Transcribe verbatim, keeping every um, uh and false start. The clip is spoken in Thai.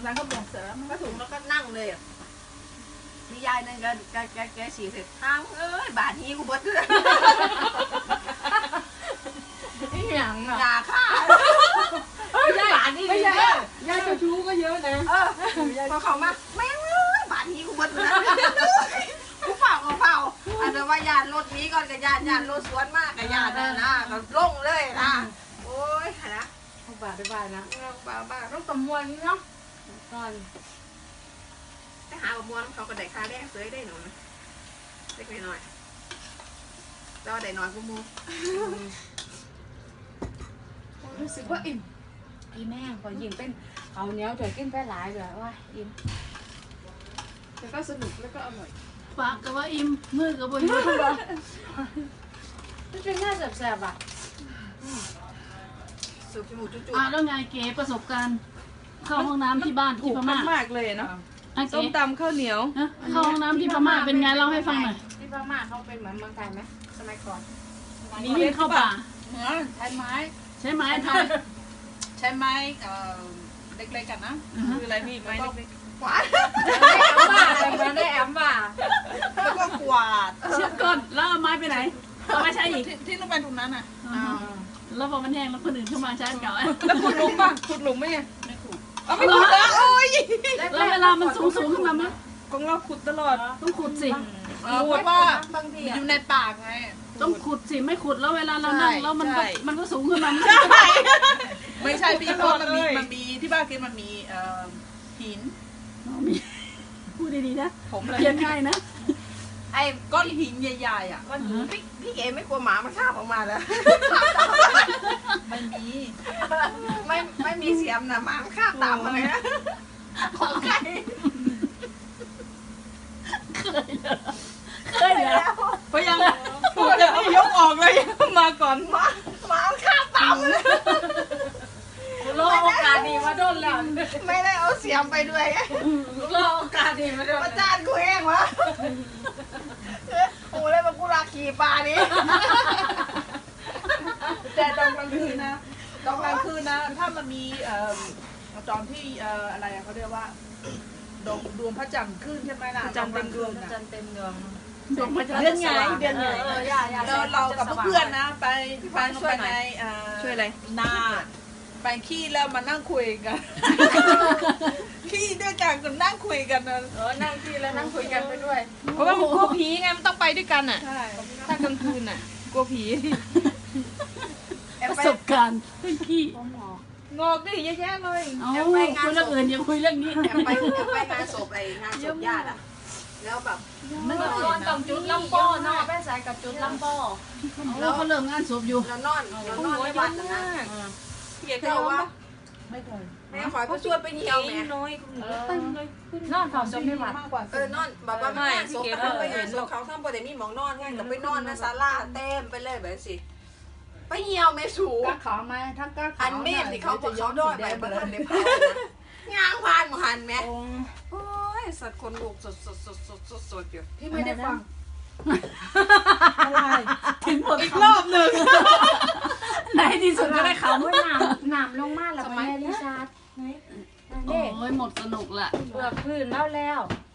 ร้านข้าวหมกเสริมก็ถุงแล้วก็นั่งเลยมียายนั่นก็แกแกแกฉี่เสร็จทางเอ้ยบาทนี้กูบดเลยนี่หยังอ่ะยาฆ่าบาทนี้ไม่เยใช่อะยาเจ้าชู้ก็เยอะนะเออพอเขามาแม่งเอ้ยบาทนี้กูบดเลยกูเฝ้ากูเฝ้าอันนั้นว่ายานรถนี้ก่อนกับยานยานรถสวนมากกับยานนั่นนะก็ลงเลยนะโอ้ยนะเอาบาทไปบาทนะบ้าบ้าต้องตำมวนนี่เนาะก่อนไปหาบะม่วงเขาก็ได้ค่าแรกซื้อได้หนูเล็กน้อยเราได้น้อยกูมูรู้สึกว่าอิ่มอีแม่พอยิงเป็นเอาเนี้ยจะกินไปหลายเลยว่าอิ่มแต่ก็สนุกแล้วก็อร่อยปากก็ว่าอิ่มมือก็บ่อิ่มมันเป็นหน้าแสบๆอ่ะสูบจมูกจุ๊อ่ะแล้วไงเก๋ประสบการณ์เข้าห้องน้ำที่บ้านถูที่กพกัม่านมากเลยเนาะอ่ะส้เก๋มตำข้าวเหนียวนะเข้าห้องน้ำที่พม่าเป็นไงเล่าให้ฟังหน่อยที่พม่าเขาเป็นเหมือนเมืองไทยไหมสมัยก่อนมีวิ่งเข้าป่าเหมือนใช้ไม้ใช่ไหมทใช้ไม้เอ่อเล็กๆกันนะคืออะไรพี่ไม้เล็กหวานได้แอมว่าได้แอมว่าๆแล้วก็กวาดำเชือกก้นแล้วเอาไม้ไปไหนเอาไม่ใช่อีกที่ที่ต้องเป็นตรงนั้นอ่ะแล้วพอมันแห้งแล้วคนอื่นเข้ามาใช้เก่าแล้วขุดหลุมป่ะขุดหลุมไหมไม่ขุดเอาไม่ขุดแล้วโอ้ยแล้วเวลามันสูงสูงขึ้นมามั้ยของเราขุดตลอดต้องขุดสิเออเพราะว่าบางทีออ่ะยู่ในป่าไงต้องขุดสิไม่ขุดแล้วเวลาเรานั่งแล้วมันก็มันก็สูงขึ้นมาไม่ใช่พี่เพราะมันมีมันมีที่บ้านกินมันมีเอ่อหินพูดดีๆนะผมเลยเขียนง่ายนะไอ้ก้อนหินใหญ่ๆอ่ะก้อนหินพี่พี่เก๋ไม่กลัวหมามันคาบออกมาแล้วมันมีไม่ไม่มีเสียมนะหมามันคาบตามมาเลยนะของใครเคยเหรอเพราะยังพูดจะยกออกเลยมาก่อนหมาหมามันคาบตามมาเลยรอโอกาสดีมาโดนแล้วไม่ได้เอาเสียมไปด้วยรอโอกาสดีมาโดนประจานกูเองวะโอ้เลยมากูรักขี่ปลานี่แต่ตอนกลางคืนนะตอนกลางคืนนะ ถ้ามันมีเอ่อตอนที่เอ่ออะไรอะเขาเรียกว่าดวงดวงพระจันทร์ขึ้นใช่ไหมล่ะจันทร์เต็มดวงนะจันเต็มเมืองดวงพระจันทร์เดือนไงเดือนไงเออย่าอย่าเราเรากับเพื่อนๆนะ ไปไปไปในเอ่อช่วยอะไรนาไปขี้แล้วมานั่งคุยกัน ขี้ด้วยกันก็นั่งคุยกันนะเออนั่งที่แล้วนั่งคุยกันไปด้วยเพราะว่ามันกลัวผีไงมันต้องไปด้วยกันอ่ะใช่ถ้ากลางคืนอ่ะกลัวผีประสบการณ์เรื่องขี้งอกดิเยอะแยะเลยเอาคุยเรื่องอื่นอย่าคุยเรื่องนี้แอบไปแอบไปงานศพไอ้งานศพญาติอะแล้วแบบเมื่อก่อนต้องจุดลำโป้เนาะไปใส่กับจุดลำโป้แล้วเขาเริ่มงานศพอยู่เรานอนเรานอนในวัดนะเกี่ยวเจ้ากับว่าว่าไม่เคยแม่ขอไปชวนไปเหี่ยวแม่น้อยนอนเฝ้าศพในวัดมากกว่าเออนอนแบบว่าไม่ศพเขาไปงานศพเขาทั้งประเดี๋ยวมีหมองนอนไงแต่ไปนอนนะศาลาเต็มไปเลยแบบสิไปเหี่ยวแม่สูก้าขาวมาทั้งก้าขาวอันเมฆที่เขาบอกเขาด้วยไปบนทันได้เผานะงางพานหมหันแม่โอ้ยสัตว์คนลูกสดสดสดสดสดสดอยู่พี่ไม่ได้ฟังถึงหมดอีกรอบหนึ่งไหนที่สุดก็ได้ขเมื่อหนามหนามลงมาแล้วไปแม่ลิชาร์ดำโอ้ยหมดสนุกละเปลือกพื้นแล้วแล้ว